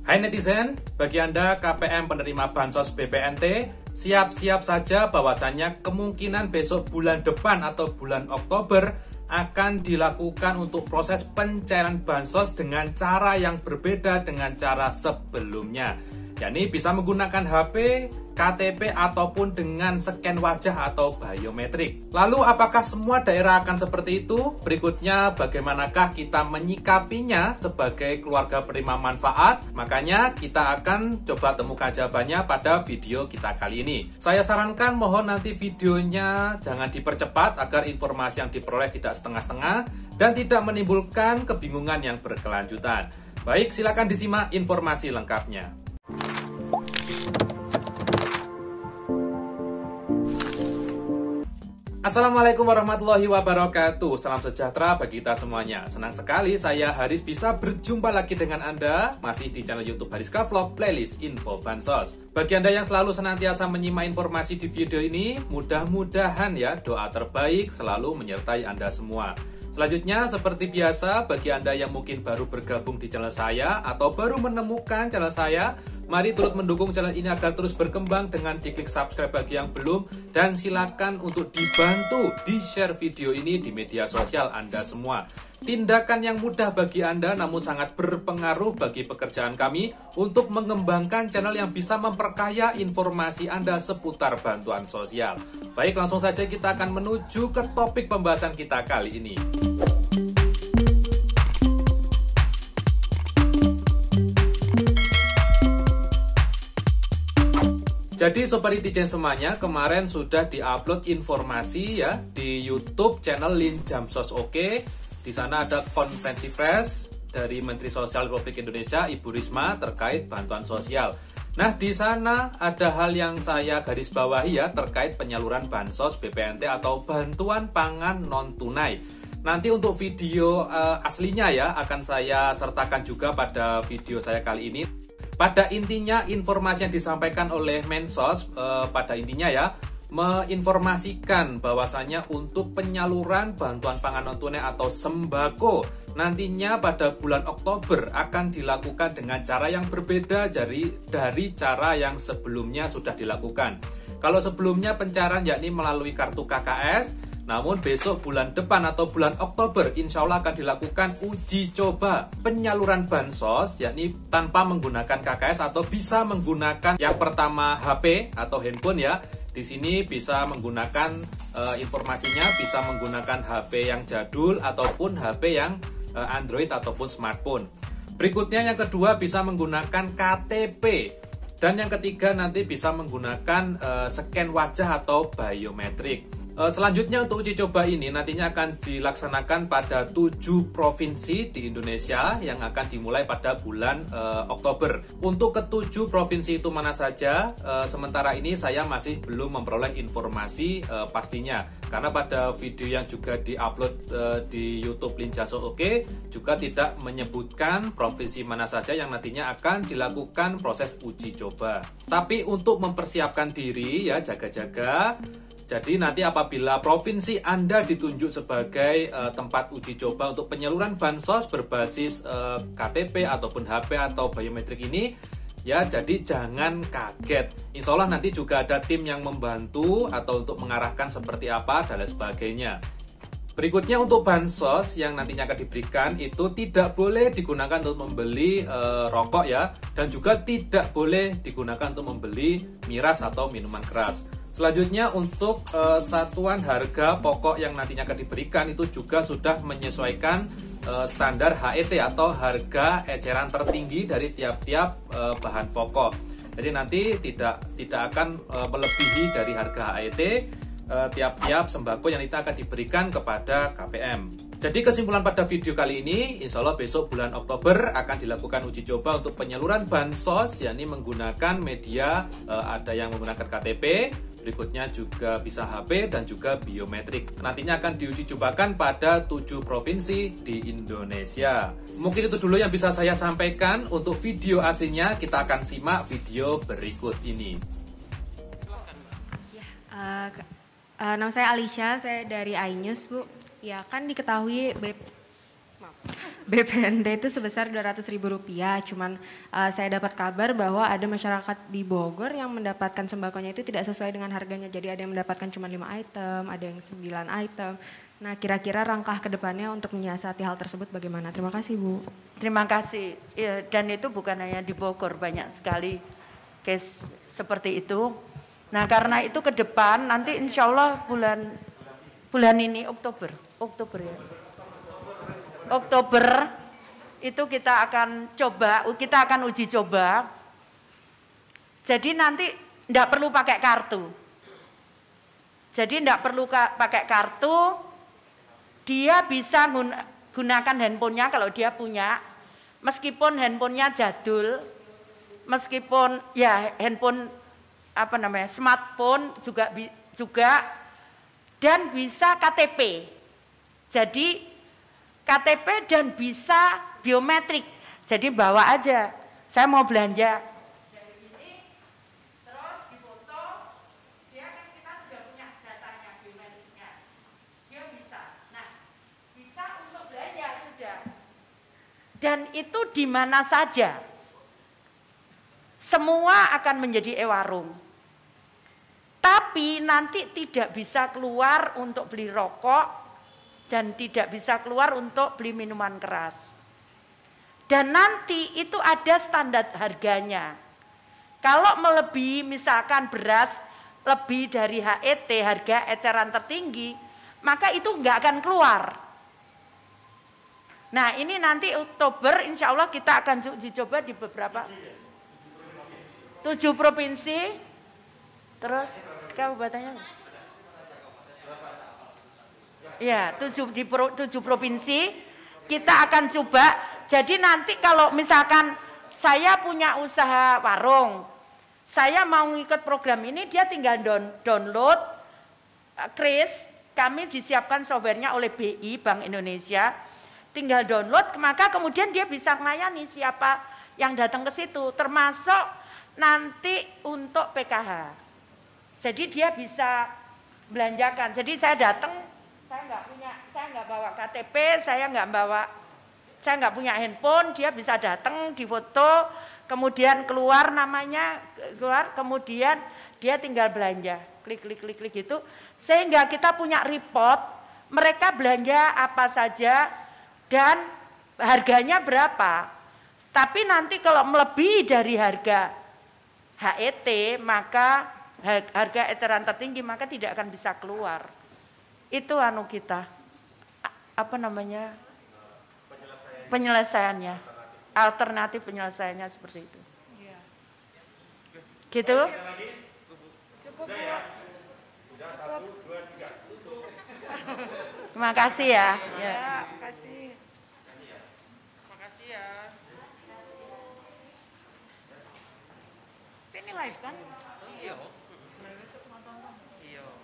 Hai netizen, bagi Anda KPM penerima Bansos BPNT, siap-siap saja bahwasannya kemungkinan besok bulan depan atau bulan Oktober akan dilakukan untuk proses pencairan Bansos dengan cara yang berbeda dengan cara sebelumnya. Yakni bisa menggunakan HP, KTP ataupun dengan scan wajah atau biometrik. Lalu apakah semua daerah akan seperti itu? Berikutnya bagaimanakah kita menyikapinya sebagai keluarga penerima manfaat? Makanya kita akan coba temukan jawabannya pada video kita kali ini. Saya sarankan mohon nanti videonya jangan dipercepat agar informasi yang diperoleh tidak setengah-setengah dan tidak menimbulkan kebingungan yang berkelanjutan. Baik, silakan disimak informasi lengkapnya. Assalamualaikum warahmatullahi wabarakatuh. Salam sejahtera bagi kita semuanya. Senang sekali saya Haris bisa berjumpa lagi dengan Anda masih di channel YouTube Hariska Vlog Playlist Info Bansos. Bagi Anda yang selalu senantiasa menyimak informasi di video ini, mudah-mudahan ya doa terbaik selalu menyertai Anda semua. Selanjutnya, seperti biasa, bagi Anda yang mungkin baru bergabung di channel saya atau baru menemukan channel saya, mari turut mendukung channel ini agar terus berkembang dengan diklik subscribe bagi yang belum, dan silakan untuk dibantu di-share video ini di media sosial Anda semua. Tindakan yang mudah bagi Anda namun sangat berpengaruh bagi pekerjaan kami untuk mengembangkan channel yang bisa memperkaya informasi Anda seputar bantuan sosial. Baik, langsung saja kita akan menuju ke topik pembahasan kita kali ini. Jadi Sobat Netizen semuanya, kemarin sudah diupload informasi ya di YouTube channel Linjamsos Oke. Di sana ada konferensi pers dari Menteri Sosial Republik Indonesia Ibu Risma terkait bantuan sosial. Nah, di sana ada hal yang saya garis bawahi ya terkait penyaluran Bansos BPNT atau bantuan pangan non tunai. Nanti untuk video aslinya ya akan saya sertakan juga pada video saya kali ini. Pada intinya informasi yang disampaikan oleh Mensos pada intinya ya menginformasikan bahwasannya untuk penyaluran bantuan pangan non tunai atau sembako nantinya pada bulan Oktober akan dilakukan dengan cara yang berbeda dari cara yang sebelumnya sudah dilakukan. Kalau sebelumnya pencairan yakni melalui kartu KKS, namun besok bulan depan atau bulan Oktober insya Allah akan dilakukan uji coba penyaluran Bansos yakni tanpa menggunakan KKS atau bisa menggunakan yang pertama HP atau handphone ya. Di sini bisa menggunakan informasinya bisa menggunakan HP yang jadul ataupun HP yang Android ataupun smartphone. Berikutnya yang kedua bisa menggunakan KTP. Dan yang ketiga nanti bisa menggunakan scan wajah atau biometrik. Selanjutnya untuk uji coba ini nantinya akan dilaksanakan pada 7 provinsi di Indonesia yang akan dimulai pada bulan Oktober. Untuk ke-7 provinsi itu mana saja? Sementara ini saya masih belum memperoleh informasi pastinya. Karena pada video yang juga diupload di YouTube Linjamsos Oke juga tidak menyebutkan provinsi mana saja yang nantinya akan dilakukan proses uji coba. Tapi untuk mempersiapkan diri ya jaga-jaga. Jadi nanti apabila provinsi Anda ditunjuk sebagai tempat uji coba untuk penyaluran Bansos berbasis KTP ataupun HP atau biometrik ini, ya jadi jangan kaget. Insya Allah nanti juga ada tim yang membantu atau untuk mengarahkan seperti apa dan lain sebagainya. Berikutnya untuk Bansos yang nantinya akan diberikan itu tidak boleh digunakan untuk membeli rokok ya, dan juga tidak boleh digunakan untuk membeli miras atau minuman keras. Selanjutnya untuk satuan harga pokok yang nantinya akan diberikan itu juga sudah menyesuaikan standar HET atau harga eceran tertinggi dari tiap-tiap bahan pokok. Jadi nanti tidak akan melebihi dari harga HET tiap-tiap sembako yang itu akan diberikan kepada KPM. Jadi kesimpulan pada video kali ini, insya Allah besok bulan Oktober akan dilakukan uji coba untuk penyaluran Bansos, yakni menggunakan media, ada yang menggunakan KTP, berikutnya juga bisa HP dan juga biometrik. Nantinya akan diuji cobakan pada 7 provinsi di Indonesia. Mungkin itu dulu yang bisa saya sampaikan. Untuk video aslinya kita akan simak video berikut ini. Nama saya Alicia, saya dari iNews Bu. Ya kan diketahui BPNT itu sebesar Rp200.000. Cuman saya dapat kabar bahwa ada masyarakat di Bogor yang mendapatkan sembakonya itu tidak sesuai dengan harganya. Jadi ada yang mendapatkan cuma 5 item, ada yang 9 item. Nah, kira-kira langkah ke depannya untuk menyiasati hal tersebut bagaimana? Terima kasih, Bu. Terima kasih. Ya, dan itu bukan hanya di Bogor, banyak sekali case seperti itu. Nah, karena itu ke depan nanti insya Allah bulan ini Oktober ya. Oktober itu kita akan uji coba. Jadi nanti tidak perlu pakai kartu. Jadi tidak perlu pakai kartu. Dia bisa gunakan handphonenya kalau dia punya, meskipun handphonenya jadul, meskipun ya handphone smartphone juga dan bisa KTP. Jadi KTP dan bisa biometrik. Jadi bawa aja. Saya mau belanja. Dari ini terus difoto. Dia kan kita sudah punya datanya biometriknya. Dia bisa. Nah, bisa untuk belanja sudah. Dan itu di mana saja. Semua akan menjadi e-warung. Tapi nanti tidak bisa keluar untuk beli rokok dan tidak bisa keluar untuk beli minuman keras. Dan nanti itu ada standar harganya. Kalau melebihi misalkan beras lebih dari HET, harga eceran tertinggi, maka itu enggak akan keluar. Nah, ini nanti Oktober insya Allah kita akan dicoba di beberapa 7 provinsi. Terus kabupatennya? Ya, 7 provinsi kita akan coba. Jadi nanti kalau misalkan saya punya usaha warung, saya mau ngikut program ini, dia tinggal download Kris. Kami disiapkan softwarenya oleh BI, Bank Indonesia. Tinggal download, maka kemudian dia bisa melayani siapa yang datang ke situ, termasuk nanti untuk PKH. Jadi dia bisa belanjakan. Jadi saya datang, saya nggak bawa KTP, saya nggak punya handphone, dia bisa datang, difoto, kemudian keluar namanya, kemudian dia tinggal belanja, klik gitu, sehingga kita punya report, mereka belanja apa saja dan harganya berapa. Tapi nanti kalau melebihi dari harga HET, maka harga eceran tertinggi, maka tidak akan bisa keluar. Itu kita penyelesaiannya, alternatif penyelesaiannya seperti itu. Gitu. Cukup ya. Terima kasih ya. Terima kasih. Terima kasih ya. Ini live kan? Iya. Iya.